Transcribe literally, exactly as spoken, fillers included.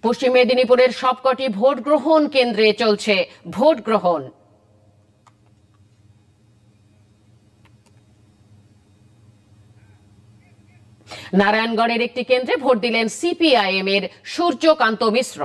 পশ্চিম মেদিনীপুরের সবকটি ভোট গ্রহণ কেন্দ্রে চলছে ভোট গ্রহণ। নারায়ণগড়ের একটি কেন্দ্রে ভোট দিলেন সিপিআইএম এর সূর্যকান্ত মিশ্র।